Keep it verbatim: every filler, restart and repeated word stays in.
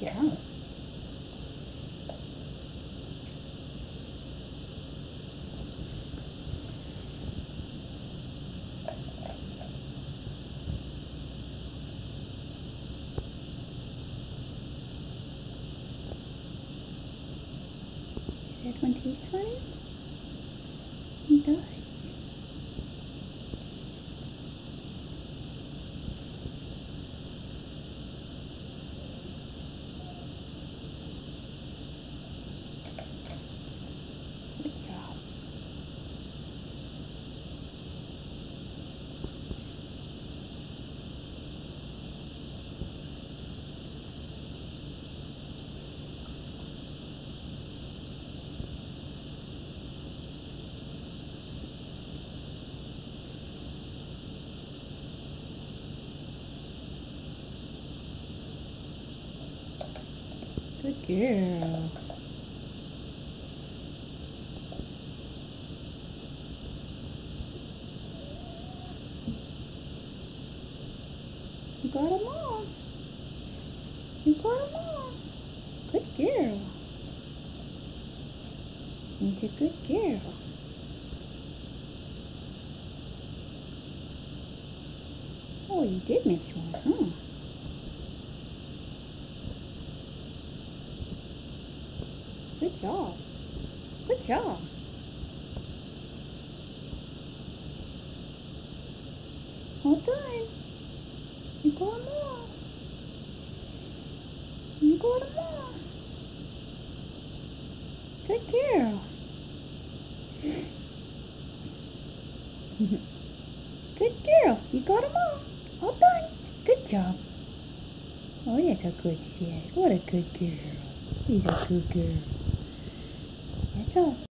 job. Does that one taste funny? It does. Good job. Good girl. You got them all. You got them all. Good girl. He's a good girl. Oh, you did miss one, huh? Good job. Good job. All done. You got them all. You got them all. Good girl. Good girl. You got them all. All done. Good job. Oh, that's a good set. What a good girl. He's a good girl. That's all.